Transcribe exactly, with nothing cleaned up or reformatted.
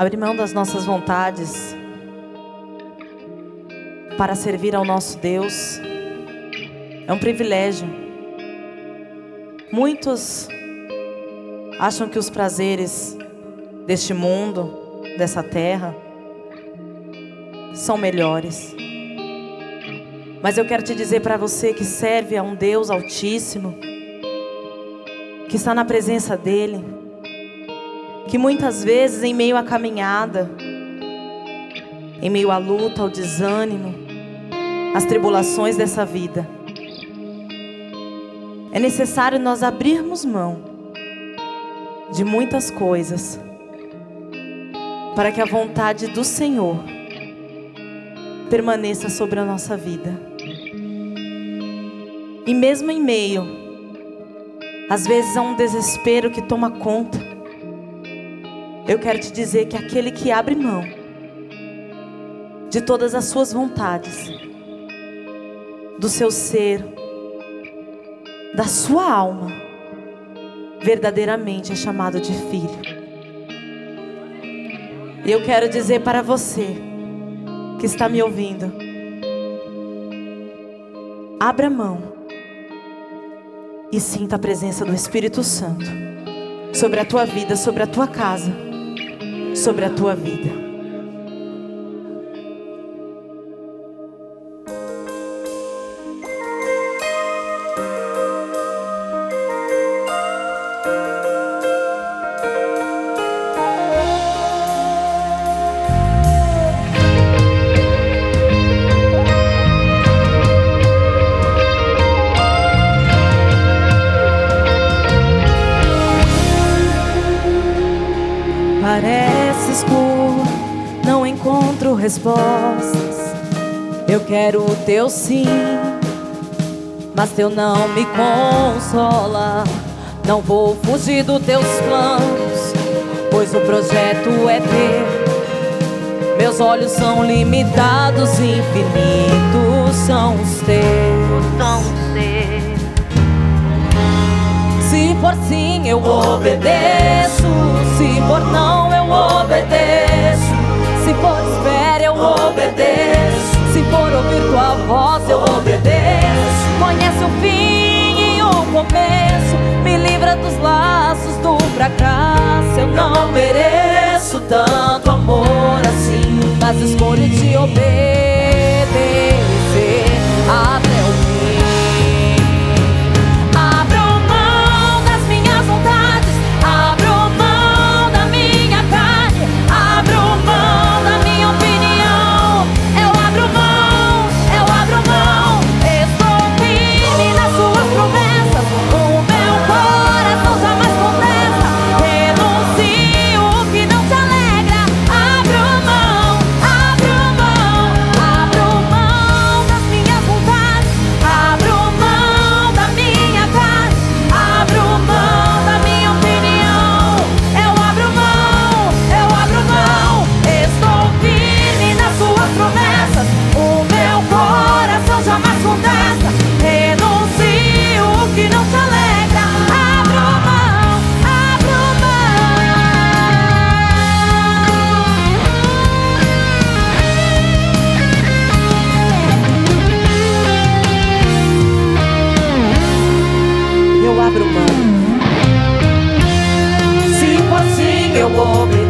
Abrir mão das nossas vontades para servir ao nosso Deus é um privilégio. Muitos acham que os prazeres deste mundo, dessa terra, são melhores. Mas eu quero te dizer para você que serve a um Deus Altíssimo, que está na presença dEle, que muitas vezes em meio à caminhada, em meio à luta, ao desânimo, às tribulações dessa vida, é necessário nós abrirmos mão de muitas coisas para que a vontade do Senhor permaneça sobre a nossa vida. E mesmo em meio, às vezes, a um desespero que toma conta, eu quero te dizer que aquele que abre mão de todas as suas vontades, do seu ser, da sua alma, verdadeiramente é chamado de filho. E eu quero dizer para você que está me ouvindo, abra mão e sinta a presença do Espírito Santo sobre a tua vida, sobre a tua casa, sobre a tua vida. Parece escuro, não encontro respostas. Eu quero o teu sim, mas teu não me consola. Não vou fugir dos teus planos, pois o projeto é teu. Meus olhos são limitados, infinitos são os teus. São os teus. Se for sim, eu obedeço. Se for não, eu obedeço. Se for espera, eu obedeço. Se for ouvir tua voz, eu obedeço. Conhece o fim e o começo. Me livra dos laços do fracasso. Eu não mereço tanto amor assim, mas escolho te obedecer até o fim. Eu abro mão. Se for sim, eu obedeço.